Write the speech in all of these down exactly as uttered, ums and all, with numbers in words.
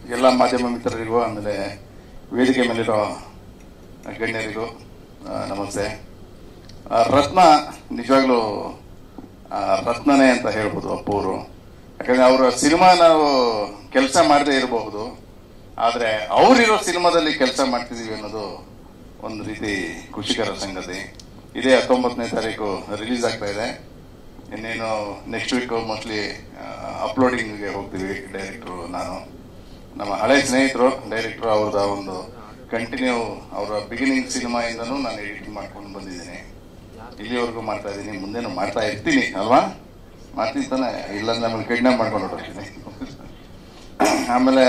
ಎಲ್ಲ ಮಾಧ್ಯಮ ಮಿತ್ರರಿಗೂ ಆಮೇಲೆ ವೇದಿಕೆ ಮೇಲಿರೋ ಗಣ್ಯರಿಗೂ ನಮಸ್ತೆ. ರತ್ನ ನಿಜವಾಗ್ಲೂ ರತ್ನನೇ ಅಂತ ಹೇಳ್ಬೋದು ಅಪ್ಪು ಅವರು. ಯಾಕಂದ್ರೆ ಅವರ ಸಿನಿಮಾ ನಾವು ಕೆಲಸ ಮಾಡದೇ ಇರಬಹುದು, ಆದರೆ ಅವರಿರೋ ಸಿನಿಮಾದಲ್ಲಿ ಕೆಲಸ ಮಾಡ್ತಿದೀವಿ ಅನ್ನೋದು ಒಂದು ರೀತಿ ಖುಷಿಕರ ಸಂಗತಿ. ಇದೇ ಹತ್ತೊಂಬತ್ತನೇ ತಾರೀಕು ರಿಲೀಸ್ ಆಗ್ತಾ ಇದೆ. ಇನ್ನೇನು ನೆಕ್ಸ್ಟ್ ವೀಕ್ ಮೋಸ್ಟ್ಲಿ ಅಪ್ಲೋಡಿಂಗ್ಗೆ ಹೋಗ್ತೀವಿ. ಡೈರೆಕ್ಟ್ರು ನಾನು, ನಮ್ಮ ಹಳೆ ಸ್ನೇಹಿತರು ಡೈರೆಕ್ಟ್ರು, ಅವ್ರದ ಒಂದು ಕಂಟಿನ್ಯೂ ಅವರ ಬಿಗಿನಿಂಗ್ ಸಿನಿಮಾಯಿಂದನೂ ನಾನು ಎಡಿಟಿಂಗ್ ಮಾಡ್ಕೊಂಡು ಬಂದಿದ್ದೀನಿ. ಇಲ್ಲಿವರೆಗೂ ಮಾಡ್ತಾ ಇದ್ದೀನಿ, ಮುಂದೆನೂ ಮಾಡ್ತಾ ಇರ್ತೀನಿ ಅಲ್ವಾ? ಮಾಡ್ತೀನಿ ತಾನೆ, ಇಲ್ಲ ನಮ್ಮನ್ನು ಕಿಡ್ನಾಪ್ ಮಾಡ್ಕೊಂಡು ಹೊರಟಿದ್ದೀನಿ. ಆಮೇಲೆ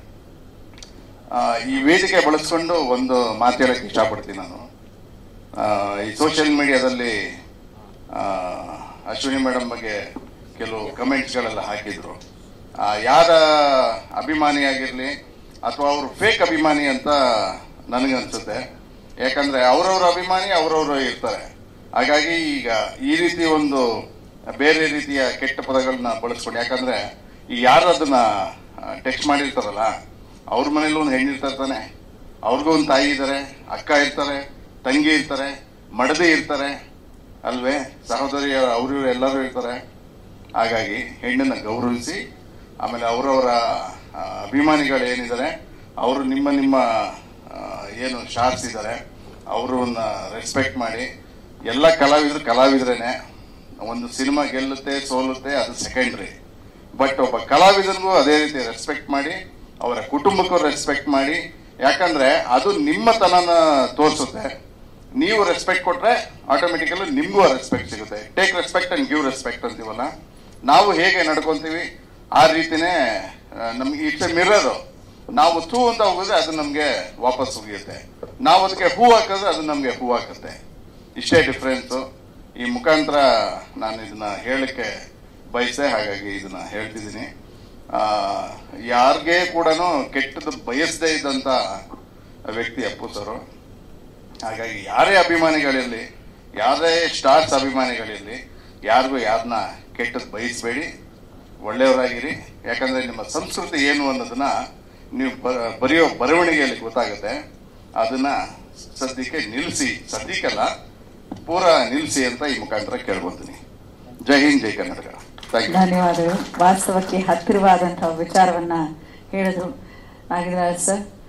ಈ ವೇದಿಕೆ ಬಳಸ್ಕೊಂಡು ಒಂದು ಮಾತು ಹೇಳಕ್ಕೆ ಇಷ್ಟಪಡ್ತೀನಿ ನಾನು. ಈ ಸೋಷಿಯಲ್ ಮೀಡಿಯಾದಲ್ಲಿ ಅಶ್ವಿನಿ ಮೇಡಮ್ ಬಗ್ಗೆ ಕೆಲವು ಕಮೆಂಟ್ಸ್ಗಳೆಲ್ಲ ಹಾಕಿದ್ರು. ಯಾರ ಅಭಿಮಾನಿಯಾಗಿರಲಿ ಅಥವಾ ಅವರು ಫೇಕ್ ಅಭಿಮಾನಿ ಅಂತ ನನಗನ್ಸುತ್ತೆ. ಯಾಕಂದ್ರೆ ಅವರವ್ರ ಅಭಿಮಾನಿ ಅವರವರು ಇರ್ತಾರೆ. ಹಾಗಾಗಿ ಈಗ ಈ ರೀತಿ ಒಂದು ಬೇರೆ ರೀತಿಯ ಕೆಟ್ಟ ಪದಗಳನ್ನ ಬಳಸ್ಕೊಂಡು, ಯಾಕಂದ್ರೆ ಈ ಯಾರು ಅದನ್ನ ಟೆಕ್ಸ್ಟ್ ಮಾಡಿರ್ತಾರಲ್ಲ, ಅವ್ರ ಮನೇಲಿ ಒಂದು ಹೆಣ್ಣಿರ್ತಾರೆ ತಾನೆ, ಅವ್ರಿಗೂ ಒಂದು ತಾಯಿ ಇರ್ತಾರೆ, ಅಕ್ಕ ಇರ್ತಾರೆ, ತಂಗಿ ಇರ್ತಾರೆ, ಮಡದಿ ಇರ್ತಾರೆ ಅಲ್ವೇ, ಸಹೋದರಿ ಅವರು ಎಲ್ಲರೂ ಇರ್ತಾರೆ. ಹಾಗಾಗಿ ಹೆಣ್ಣನ್ನ ಗೌರವಿಸಿ, ಆಮೇಲೆ ಅವರವರ ಅಭಿಮಾನಿಗಳು ಏನಿದ್ದಾರೆ ಅವರು ನಿಮ್ಮ ನಿಮ್ಮ ಏನು ಶಾರ್ಟ್ಸ್ ಇದ್ದಾರೆ ಅವ್ರನ್ನ ರೆಸ್ಪೆಕ್ಟ್ ಮಾಡಿ. ಎಲ್ಲ ಕಲಾವಿದರು ಕಲಾವಿದ್ರೇನೆ. ಒಂದು ಸಿನಿಮಾ ಗೆಲ್ಲುತ್ತೆ ಸೋಲುತ್ತೆ ಅದು ಸೆಕೆಂಡ್ರಿ, ಬಟ್ ಒಬ್ಬ ಕಲಾವಿದನಿಗೂ ಅದೇ ರೀತಿ ರೆಸ್ಪೆಕ್ಟ್ ಮಾಡಿ, ಅವರ ಕುಟುಂಬಕ್ಕೂ ರೆಸ್ಪೆಕ್ಟ್ ಮಾಡಿ. ಯಾಕಂದ್ರೆ ಅದು ನಿಮ್ಮತನನ ತೋರಿಸುತ್ತೆ. ನೀವು ರೆಸ್ಪೆಕ್ಟ್ ಕೊಟ್ರೆ ಆಟೋಮೆಟಿಕಲಿ ನಿಮ್ಗೂ ರೆಸ್ಪೆಕ್ಟ್ ಸಿಗುತ್ತೆ. Take respect and give respect ಅಂತೀವಲ್ಲ, ನಾವು ಹೇಗೆ ನಡ್ಕೊಂತೀವಿ ಆ ರೀತಿನೇ ನಮ್ಗೆ ಇಟ್ಸ್ ಎ ಮಿರರ್. ನಾವು ಥೂ ಅಂತ ಹೋಗಿದ್ರೆ ಅದು ನಮ್ಗೆ ವಾಪಸ್ ಹೋಗಿರುತ್ತೆ, ನಾವು ಅದಕ್ಕೆ ಹೂ ಹಾಕಿದ್ರೆ ಅದು ನಮ್ಗೆ ಹೂ ಹಾಕುತ್ತೆ. ಇಷ್ಟೇ ಡಿಫ್ರೆನ್ಸು. ಈ ಮುಖಾಂತರ ನಾನು ಇದನ್ನ ಹೇಳಕ್ಕೆ ಬಯಸೆ, ಹಾಗಾಗಿ ಇದನ್ನ ಹೇಳ್ತಿದ್ದೀನಿ. ಯಾರಿಗೆ ಕೂಡ ಕೆಟ್ಟದ್ದು ಬಯಸದೇ ಇದ್ದಂತ ವ್ಯಕ್ತಿ ಅಪ್ಪು ಸರು. ಹಾಗಾಗಿ ಯಾರೇ ಅಭಿಮಾನಿಗಳಿರಲಿ, ಯಾರೇ ಸ್ಟಾರ್ಸ್ ಅಭಿಮಾನಿಗಳಿರಲಿ, ಯಾರಿಗೂ ಯಾರನ್ನ ಕೆಟ್ಟದ್ದು ಬಯಸಬೇಡಿ, ಒಳ್ಳೆಯವರಾಗಿರಿ. ಯಾಕಂದ್ರೆ ನಿಮ್ಮ ಸಂಸ್ಕೃತಿ ಏನು ಅನ್ನೋದನ್ನ ನೀವು ಬರೆಯೋ ಬರವಣಿಗೆಯಲ್ಲಿ ಗೊತ್ತಾಗುತ್ತೆ. ಅದನ್ನ ಸದ್ಯಕ್ಕೆ ನಿಲ್ಲಿಸಿ, ಸದ್ಯಕ್ಕಲ್ಲ ಪೂರ ನಿಲ್ಲಿಸಿ ಅಂತ ಈ ಮುಖಾಂತರ ಕೇಳ್ಕೊತೀನಿ. ಜೈ ಹಿಂದ್, ಜೈ ಕರ್ನಾಟಕ. ಧನ್ಯವಾದಗಳು. ವಾಸ್ತವಕ್ಕೆ ಹತ್ತಿರವಾದಂತಹ ವಿಚಾರವನ್ನ ಹೇಳಿದ್ರು ನಾಗರಾಜ್ ಸರ್.